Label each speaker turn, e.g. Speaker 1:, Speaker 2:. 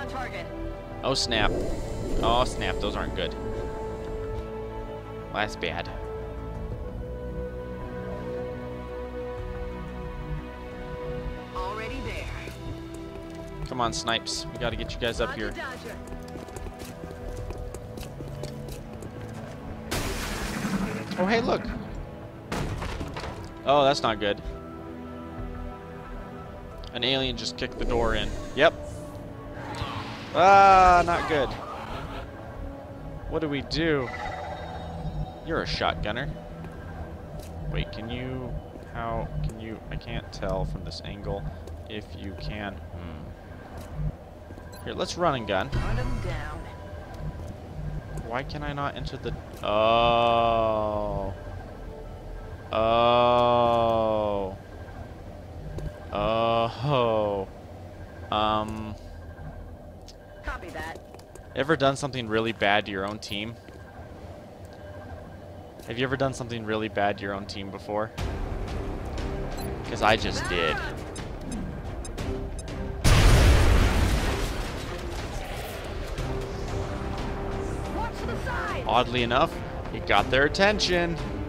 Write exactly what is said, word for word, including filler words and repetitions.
Speaker 1: on target.
Speaker 2: Oh snap. Oh snap, those aren't good. Well, that's bad.
Speaker 1: Already there.
Speaker 2: Come on, Snipes. We gotta get you guys up
Speaker 1: Roger,
Speaker 2: here.
Speaker 1: Dodger.
Speaker 2: Oh, hey, look. Oh, that's not good. An alien just kicked the door in. Yep. Ah, not good. What do we do? You're a shotgunner. Wait, can you... How can you... I can't tell from this angle if you can... Hmm. Here, let's run and gun.
Speaker 1: Hunt 'em down.
Speaker 2: Why can I not enter the... Oh. Oh. Oh. Um.
Speaker 1: Copy that.
Speaker 2: Ever done something really bad to your own team? Have you ever done something really bad to your own team before? Because I just did.
Speaker 1: Watch to the side.
Speaker 2: Oddly enough, it got their attention.